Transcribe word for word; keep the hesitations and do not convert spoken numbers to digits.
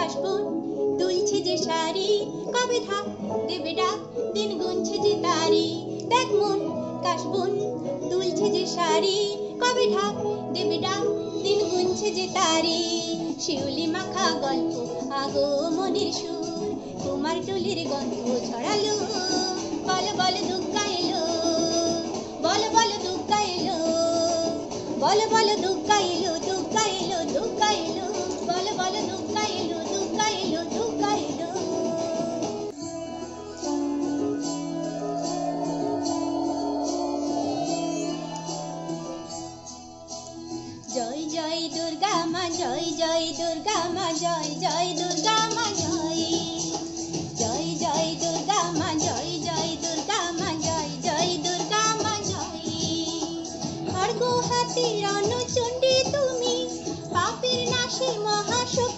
কাশবন দুলছে যে শাড়ি, কবে থাক দেবে ডাক দিন গুনছে যে তারি। দেখ মন কাশবন দুলছে যে শাড়ি, কবে ঢাক দেবে ডাক দিন গুনছে যে তারি। শিউলি মাখা গল্প আগো মনের সুর, তোমার টুলির গন্ধ ছড়ালো, বলো বলো দুগ্গা এলো, বলো বলো দুগ্গা এলো, বলো বলো দুগ্গা এলো, দুগ্গা এলো, দুগ্গা এলো, বলো বলো দুগ্গা এলো, দুগ্গা এলো, দুগ্গা এলো। জয় জয় দুর্গা মা, জয় জয় দুর্গা মা, জয় জয় দুর্গা মা, জয় জয় জয় দুর্গা মা, জয় জয় দুর্গা মা, জয় জয় দুর্গা মা, জয়। খড়গ হাতে রণচণ্ডী তুমি, পাপের নাশে মহাশক্তি।